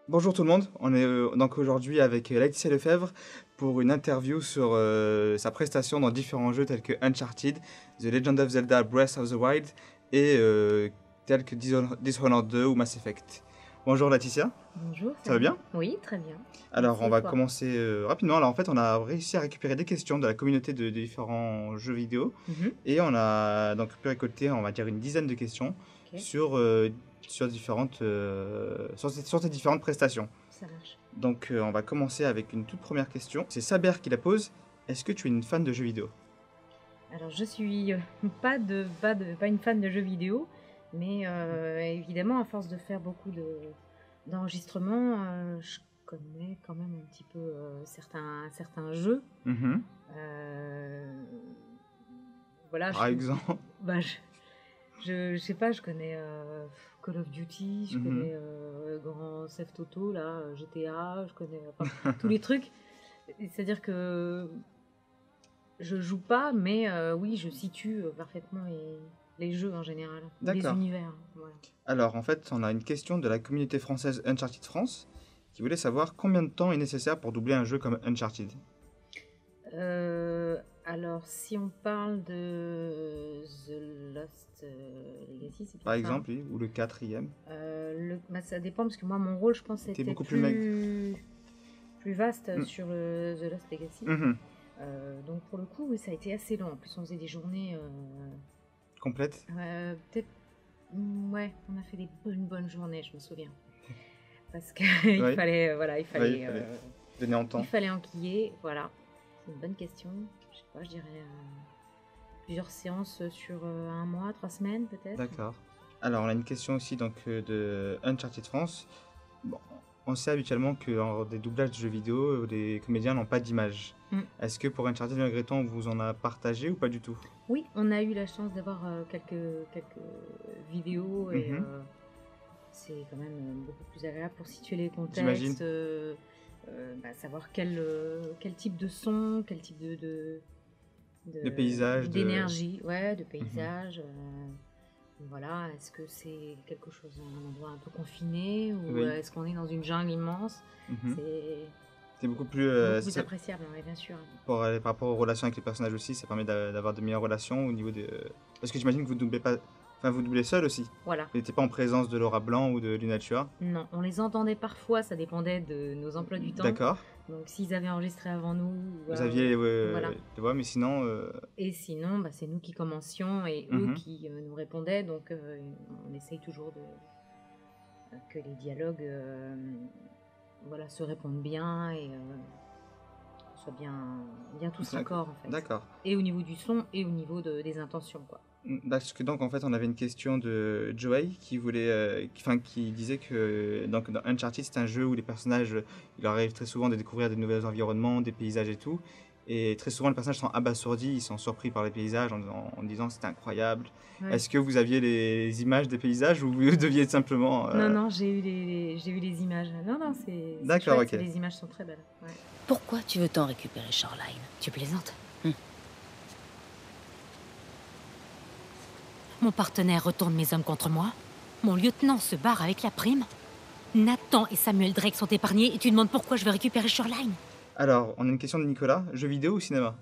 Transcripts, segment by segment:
Bonjour tout le monde, on est donc aujourd'hui avec Laetitia Lefebvre pour une interview sur sa prestation dans différents jeux tels que Uncharted, The Legend of Zelda Breath of the Wild et tels que Dishonored 2 ou Mass Effect. Bonjour Laetitia, Bonjour, ça va salut. bien? Oui, très bien. Alors Merci on et va toi? commencer rapidement. Alors en fait on a réussi à récupérer des questions de la communauté de différents jeux vidéo Mhm. et on a donc pu récolter on va dire une dizaine de questions Ok, sur, sur tes différentes prestations. ça marche. Donc on va commencer avec une toute première question. C'est Saber qui la pose. Est-ce que tu es une fan de jeux vidéo? Alors, je suis pas une fan de jeux vidéo, mais évidemment, à force de faire d'enregistrements, je connais quand même un petit peu certains jeux. Mhm. Euh, voilà, Par exemple. bah, je sais pas, je connais Call of Duty, je Mhm. connais Grand Theft Auto, là, GTA, je connais enfin, tous les trucs. C'est-à-dire que je joue pas, mais oui, je situe parfaitement les jeux en général, ou les D'accord. univers. Voilà. Alors en fait, on a une question de la communauté française Uncharted France qui voulait savoir combien de temps est nécessaire pour doubler un jeu comme Uncharted. Alors, si on parle de The Lost Legacy, c'est bien Par ça, hein. exemple, oui, ou le quatrième. Bah, ça dépend, parce que moi, mon rôle, je pense, T'es était beaucoup plus maigre. plus vaste Mm. sur The Lost Legacy. Mhm. Donc, pour le coup, oui, ça a été assez long. En plus, on faisait des journées. Complète. Peut-être. Ouais, on a fait une bonne journée, je me souviens. Parce qu'il Oui, fallait, voilà, oui, il fallait donner en il temps. fallait enquiller, voilà. C'est une bonne question. Je sais pas, je dirais plusieurs séances sur un mois, 3 semaines peut-être. D'accord. Alors on a une question aussi donc de Uncharted France. Bon, on sait habituellement que dans des doublages de jeux vidéo, les comédiens n'ont pas d'image. Mm. Est-ce que pour Uncharted malgré tout, on vous en a partagé ou pas du tout? Oui, on a eu la chance d'avoir quelques vidéos et Mhm. c'est quand même beaucoup plus agréable pour situer les J'imagine. contextes, savoir quel type de son, quel type De paysages, de... d'énergie, ouais, de Mhm. paysage. Voilà, est-ce que c'est quelque chose, un endroit un peu confiné ou Oui. est-ce qu'on est dans une jungle immense? Mhm. C'est C'est beaucoup plus... beaucoup plus appréciable, oui, bien sûr. par rapport aux relations avec les personnages aussi, ça permet d'avoir de meilleures relations au niveau de... Parce que j'imagine que vous doublez pas... Enfin, vous doublez seul aussi. Voilà. Vous n'étiez pas en présence de Laura Blanc ou de Luna Chua. Non, on les entendait parfois, ça dépendait de nos emplois du temps. D'accord. Donc s'ils avaient enregistré avant nous, Vous aviez voilà. les voix, mais sinon... Et sinon, bah, c'est nous qui commencions et eux mhm. qui nous répondaient. Donc on essaye toujours que les dialogues voilà, se répondent bien et soient bien tous D'accord. raccord en fait. D'accord. Et au niveau du son et au niveau des intentions, quoi. Parce que donc en fait on avait une question de Joey qui voulait, qui disait que donc dans Uncharted c'est un jeu où les personnages, il leur arrive très souvent de découvrir des nouveaux environnements, des paysages et tout, et très souvent les personnages sont abasourdis, ils sont surpris par les paysages en disant c'est incroyable. Ouais. Est-ce que vous aviez les images des paysages ou vous deviez simplement Non, non, j'ai eu les images. Non, non, c'est D'accord, chouette, ok. les images sont très belles. Ouais. Pourquoi tu veux tant récupérer Shoreline? Tu plaisantes? Mon partenaire retourne mes hommes contre moi. Mon lieutenant se barre avec la prime. Nathan et Samuel Drake sont épargnés et tu demandes pourquoi je veux récupérer Shoreline. Alors on a une question de Nicolas, jeux vidéo ou cinéma?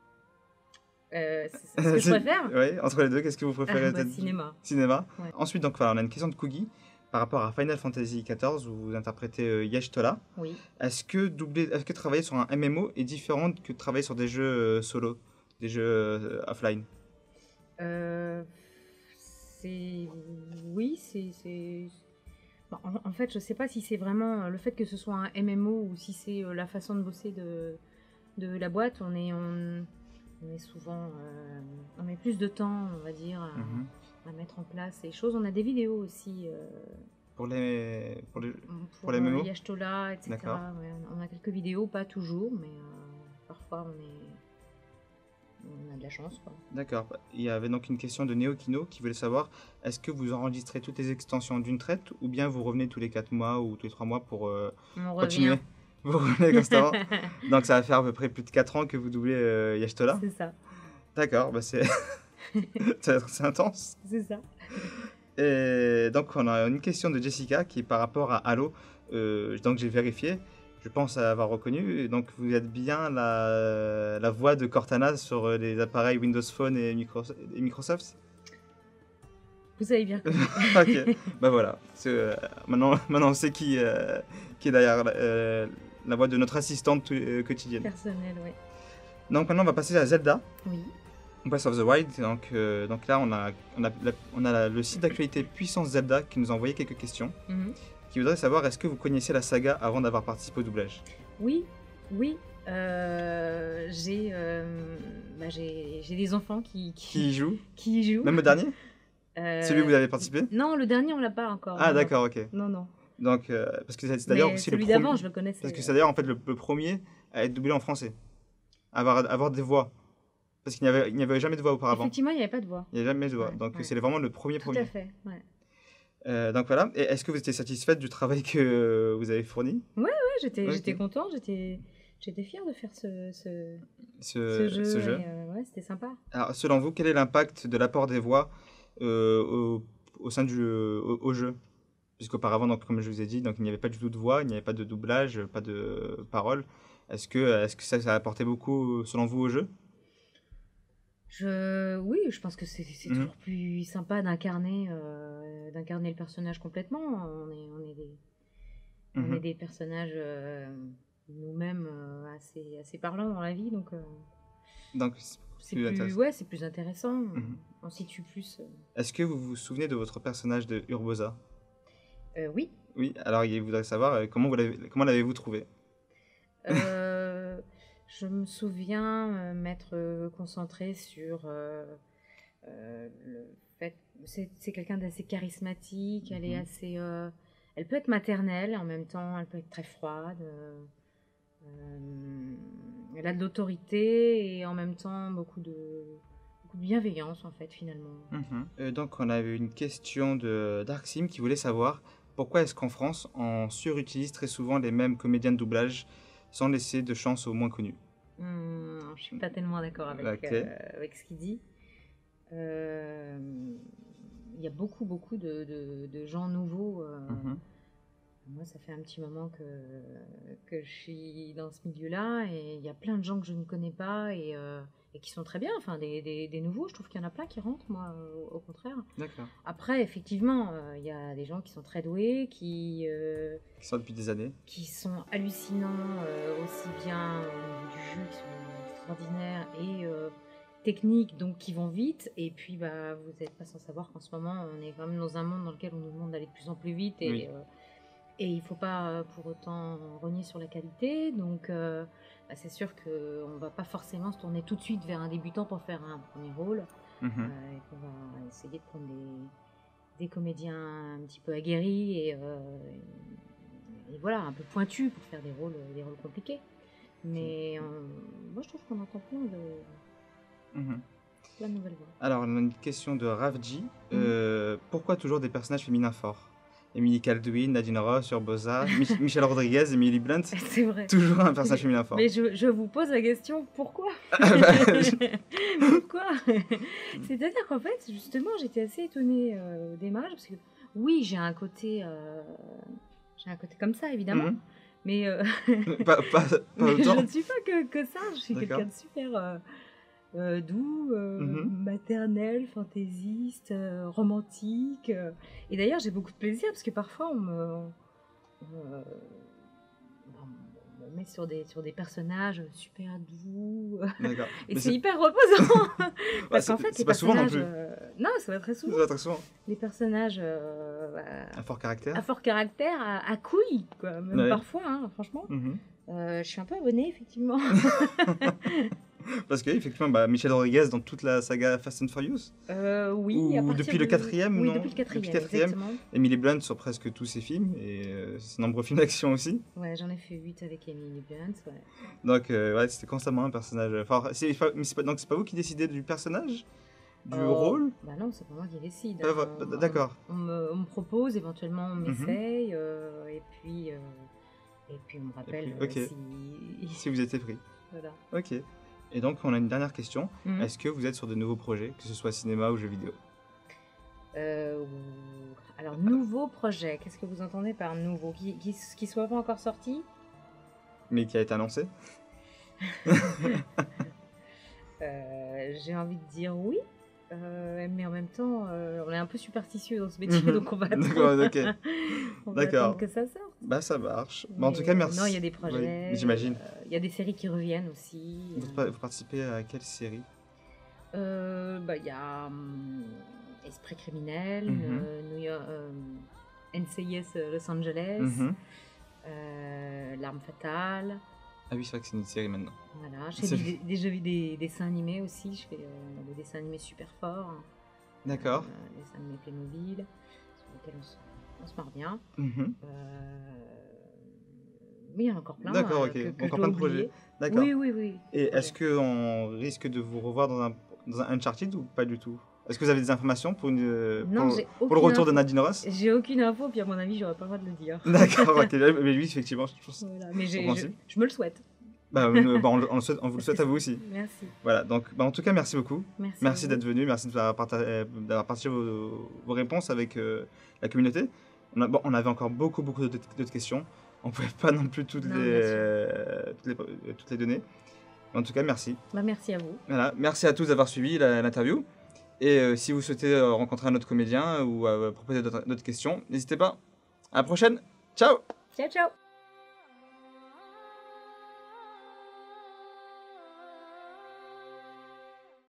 C'est ce que je préfère. Ouais, entre les deux, qu'est-ce que vous préférez peut-être? Cinéma. Cinéma. Ouais. Ensuite, donc voilà, on a une question de Kugi par rapport à Final Fantasy XIV où vous interprétez Yesh Tola. Oui. Est-ce que travailler sur un MMO est différent que de travailler sur des jeux solo, des jeux offline? Euh, oui, bon, en fait, je sais pas si c'est vraiment le fait que ce soit un MMO ou si c'est la façon de bosser de la boîte. On est souvent, on met plus de temps, on va dire, Mhm. à mettre en place les choses. On a des vidéos aussi Pour pour pour les MMO? Yashtola, etc. D'accord. Ouais, on a quelques vidéos, pas toujours, mais parfois on a de la chance, quoi. D'accord. Il y avait donc une question de Neokino qui voulait savoir est-ce que vous enregistrez toutes les extensions d'une traite ou bien vous revenez tous les 4 mois ou tous les 3 mois pour On continuer? revient. Vous revenez constamment? Donc ça va faire à peu près plus de 4 ans que vous doublez Yashtola? C'est ça, D'accord, bah c'est c'est intense. c'est ça. Et donc on a une question de Jessica qui est par rapport à Halo. Donc j'ai vérifié, je pense avoir reconnu. Et donc vous êtes bien la voix de Cortana sur les appareils Windows Phone et Microsoft. Vous avez bien compris. Ok, bah voilà. Maintenant on sait qui est derrière la voix de notre assistante quotidienne. Personnel, oui. Donc maintenant on va passer à Zelda. Oui. Breath of the Wild, donc là on a le site d'actualité Puissance Zelda qui nous a envoyé quelques questions, qui voudrait savoir est-ce que vous connaissiez la saga avant d'avoir participé au doublage? Oui. J'ai des enfants qui Qui y joue? y jouent. Même le dernier? Celui où vous avez participé? Non, le dernier on l'a pas encore. Ah non, d'accord, ok. Non. Donc parce que c'est d'ailleurs Mais aussi le celui premier. d'avant, je le connaissais. Parce que c'est d'ailleurs en fait le premier à être doublé en français, avoir des voix. Parce qu'il n'y avait jamais de voix auparavant. Effectivement, il n'y avait pas de voix. Il n'y avait jamais de voix. Ouais, Donc ouais. c'est vraiment le premier. Tout à fait, ouais. Donc voilà. Et est-ce que vous étiez satisfaite du travail que vous avez fourni? Ouais, j'étais Ok. contente, j'étais fière de faire ce ce jeu. et, ouais, c'était sympa. Alors selon vous, quel est l'impact de l'apport des voix au sein au jeu? Puisqu'auparavant, donc, comme je vous ai dit, donc, il n'y avait pas du tout de voix, il n'y avait pas de doublage, pas de paroles. Est-ce que ça a apporté beaucoup, selon vous, au jeu? Oui, je pense que c'est toujours plus sympa d'incarner le personnage complètement. On est des personnages nous-mêmes assez parlants dans la vie, donc c'est plus intéressant. On situe plus. Est-ce que vous vous souvenez de votre personnage de Urbosa? Oui. Oui, alors il voudrait savoir comment l'avez-vous trouvé? Je me souviens m'être concentrée sur le fait c'est quelqu'un d'assez charismatique, elle est assez elle peut être maternelle, en même temps elle peut être très froide. Elle a de l'autorité et en même temps beaucoup de bienveillance en fait finalement. Donc on avait une question de Darksim qui voulait savoir pourquoi est-ce qu'en France on surutilise très souvent les mêmes comédiens de doublage sans laisser de chance aux moins connus? Je suis pas tellement d'accord avec ce qu'il dit. Il y a beaucoup de gens nouveaux. Moi, ça fait un petit moment que je suis dans ce milieu-là et il y a plein de gens que je ne connais pas et qui sont très bien. Enfin, des nouveaux, je trouve qu'il y en a plein qui rentrent, moi, au contraire. D'accord. Après, effectivement, il y a des gens qui sont très doués, qui sont depuis des années. Qui sont hallucinants, aussi bien au niveau du jeu, qui sont extraordinaires, et techniques, donc qui vont vite. Et puis, vous n'êtes pas sans savoir qu'en ce moment, on est quand même dans un monde dans lequel on nous demande d'aller de plus en plus vite. Et, et il ne faut pas pour autant renier sur la qualité. Donc, c'est sûr qu'on ne va pas forcément se tourner tout de suite vers un débutant pour faire un premier rôle. Et qu'on va essayer de prendre des comédiens un petit peu aguerris et voilà, un peu pointus pour faire des rôles compliqués. Mais moi, je trouve qu'on entend plein de nouvelles voix. Alors, on a une question de Ravji. Pourquoi toujours des personnages féminins forts? Emily Caldwin, Nadine Ross, Urbosa, Michelle Rodriguez, Emily Blunt. C'est vrai. Toujours un personnage féminin fort. Mais je vous pose la question, pourquoi? Pourquoi? C'est-à-dire qu'en fait, justement, j'étais assez étonnée au démarrage, parce que oui, j'ai un côté comme ça, évidemment, mais pas autant. je ne suis pas que ça, je suis quelqu'un de super doux, maternel, fantaisiste, romantique. Et d'ailleurs, j'ai beaucoup de plaisir parce que parfois on me met sur des personnages super doux. Et c'est hyper reposant. Parce qu'en fait, c'est pas souvent non plus. Non, ça va très souvent. Ça va très souvent. Les personnages à fort caractère. À fort caractère, à couilles, quoi. Même parfois, hein, franchement. Je suis un peu abonnée, effectivement. Parce que effectivement, Michelle Rodriguez dans toute la saga Fast and Furious. Oui. Ou depuis le quatrième, non? Oui, depuis le quatrième. Emily Blunt sur presque tous ses films et ses nombreux films d'action aussi. Ouais, j'en ai fait 8 avec Emily Blunt. Ouais. Donc c'était constamment un personnage fort. Donc c'est pas vous qui décidez du personnage, du rôle? Bah non, c'est pas moi qui décide. D'accord. On me propose, éventuellement on m'essaye, et puis on me rappelle si vous étiez pris. Voilà. Ok. Et donc, on a une dernière question. Est-ce que vous êtes sur de nouveaux projets, que ce soit cinéma ou jeux vidéo? Alors, nouveau projet, qu'est-ce que vous entendez par nouveau? Qui soit pas encore sorti? Mais qui a été annoncé? J'ai envie de dire oui, mais en même temps, on est un peu superstitieux dans ce métier, donc on va D'accord, attendre, ok. on va D'accord. attendre que ça sorte. Bah, ça marche. Bah, en tout Mais cas, merci. non, il y a des Oui, projets, j'imagine. il y a des séries qui reviennent aussi. Vous participez à quelle série? Il y a Esprit criminel, Mhm. New York, NCIS Los Angeles, Mhm. L'arme fatale. Ah oui, c'est vrai que c'est une série maintenant. Voilà, je fais C'est- des dessins animés aussi, je fais des dessins animés super forts, D'accord. des dessins animés Playmobil, sur lesquels on se marre bien. Mhm. Oui, il y en a encore plein D'accord, ok. que je Encore dois plein de projets. oublier. D'accord. Oui. Et projets. est-ce qu'on risque de vous revoir dans un Uncharted ou pas du tout? Est-ce que vous avez des informations pour, Non, pour, j'ai pour le aucune retour de info. Nadine Ross? J'ai aucune info, puis à mon avis, j'aurais pas le droit de le dire. D'accord, ok. Mais oui, effectivement, je pense Voilà, mais compréhensible. je me le souhaite. Bah, on vous le souhaite à vous aussi. Merci. Voilà, donc bah, en tout cas, merci beaucoup. Merci. Merci à vous. d'être venu, merci d'avoir partagé vos réponses avec la communauté. On avait encore beaucoup d'autres questions. On ne pouvait pas non plus Non, bien toutes les donner. Mais en tout cas, merci. Bah, merci à vous. Voilà, merci à tous d'avoir suivi l'interview. Et si vous souhaitez rencontrer un autre comédien ou proposer d'autres questions, n'hésitez pas. À la prochaine. Ciao! Ciao, ciao.